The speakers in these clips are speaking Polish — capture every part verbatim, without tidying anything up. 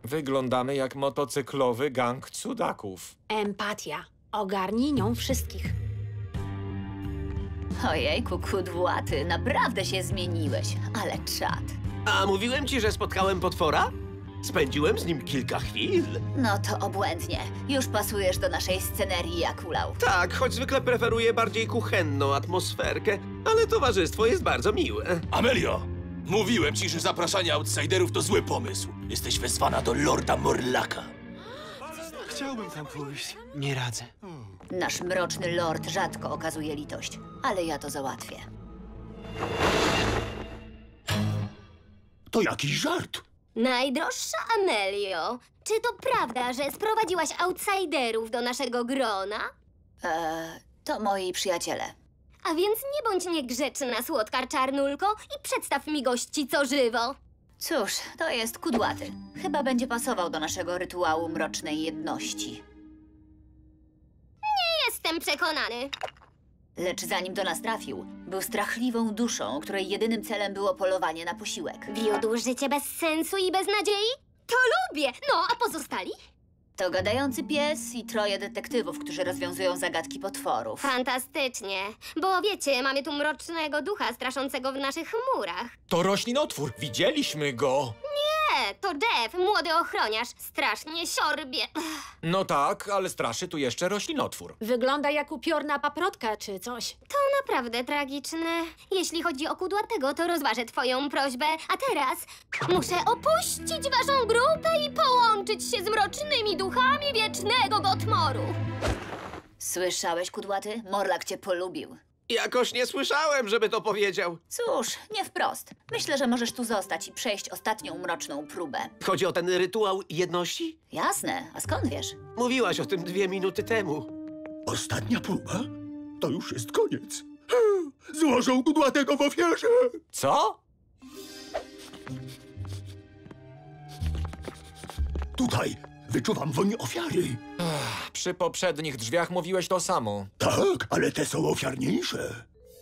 Wyglądamy jak motocyklowy gang cudaków. Empatia. Ogarnij nią wszystkich. Ojejku, kudłaty, naprawdę się zmieniłeś, ale czad. A mówiłem ci, że spotkałem potwora? Spędziłem z nim kilka chwil. No to obłędnie. Już pasujesz do naszej scenerii jak ulał. Tak, choć zwykle preferuję bardziej kuchenną atmosferkę, ale towarzystwo jest bardzo miłe. Amelio! Mówiłem ci, że zapraszanie outsiderów to zły pomysł. Jesteś wezwana do Lorda Morlaka. Chciałbym tam pójść. Nie radzę. Nasz mroczny lord rzadko okazuje litość, ale ja to załatwię. To jakiś żart. Najdroższa Amelio, czy to prawda, że sprowadziłaś outsiderów do naszego grona? Eee, to moi przyjaciele. A więc nie bądź niegrzeczna, słodka czarnulko, i przedstaw mi gości co żywo. Cóż, to jest kudłaty. Chyba będzie pasował do naszego rytuału mrocznej jedności. Nie jestem przekonany. Lecz zanim do nas trafił, był strachliwą duszą, której jedynym celem było polowanie na posiłek. Wiódł życie bez sensu i bez nadziei? To lubię! No, a pozostali? To gadający pies i troje detektywów, którzy rozwiązują zagadki potworów. Fantastycznie. Bo wiecie, mamy tu mrocznego ducha straszącego w naszych chmurach. To roślinotwór. Widzieliśmy go. Nie, to Jeff, młody ochroniarz. Strasznie siorbie. No tak, ale straszy tu jeszcze roślinotwór. Wygląda jak upiorna paprotka czy coś. To naprawdę tragiczne. Jeśli chodzi o kudłatego, to rozważę twoją prośbę. A teraz muszę opuścić waszą grupę i połączyć się z mrocznymi duchami wiecznego Gotmoru. Słyszałeś, kudłaty? Morlak cię polubił. Jakoś nie słyszałem, żeby to powiedział. Cóż, nie wprost. Myślę, że możesz tu zostać i przejść ostatnią mroczną próbę. Chodzi o ten rytuał jedności? Jasne, a skąd wiesz? Mówiłaś o tym dwie minuty temu. Ostatnia próba? To już jest koniec. Złożą kudłatego w ofierze. Co? Tutaj wyczuwam woń ofiary. Przy poprzednich drzwiach mówiłeś to samo. Tak, ale te są ofiarniejsze.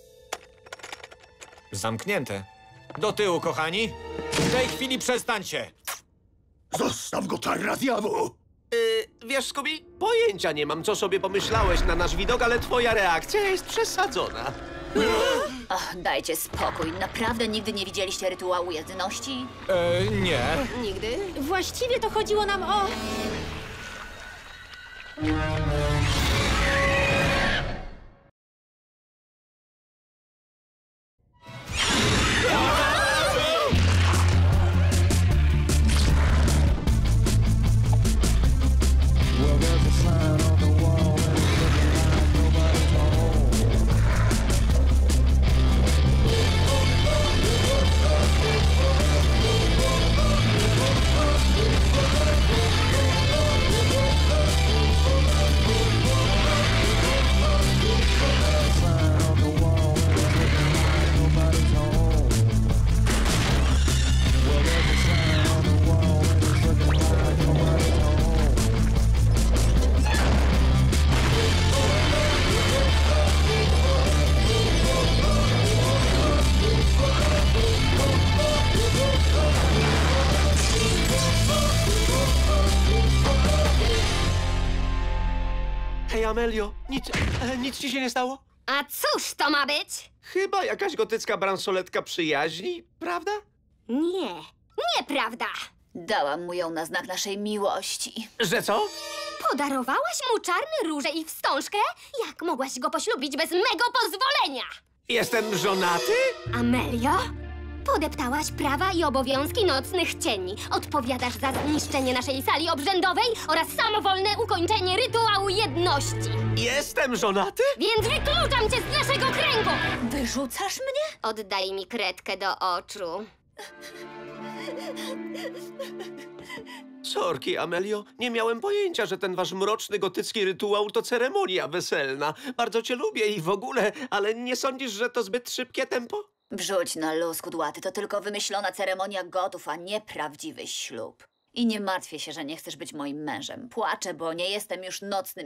Zamknięte. Do tyłu, kochani. W tej chwili przestańcie. Zostaw go, czarna zjawo! Yy, wiesz, Scooby, pojęcia nie mam, co sobie pomyślałeś na nasz widok, ale twoja reakcja jest przesadzona. Ach, dajcie spokój. Naprawdę nigdy nie widzieliście rytuału jedności? E, nie. Nigdy? Właściwie to chodziło nam o... Hej, Amelio, nic, e, nic ci się nie stało? A cóż to ma być? Chyba jakaś gotycka bransoletka przyjaźni, prawda? Nie, nieprawda. Dałam mu ją na znak naszej miłości. Że co? Podarowałaś mu czarny róże i wstążkę? Jak mogłaś go poślubić bez mego pozwolenia? Jestem żonaty? Amelio? Podeptałaś prawa i obowiązki nocnych cieni. Odpowiadasz za zniszczenie naszej sali obrzędowej oraz samowolne ukończenie rytuału jedności. Jestem żonaty? Więc wykluczam cię z naszego kręgu! Wyrzucasz mnie? Oddaj mi kredkę do oczu. Sorki, Amelio, nie miałem pojęcia, że ten wasz mroczny gotycki rytuał to ceremonia weselna. Bardzo cię lubię i w ogóle, ale nie sądzisz, że to zbyt szybkie tempo? Wrzuć na luz, kudłaty. To tylko wymyślona ceremonia gotów, a nie prawdziwy ślub. I nie martwię się, że nie chcesz być moim mężem. Płaczę, bo nie jestem już nocnym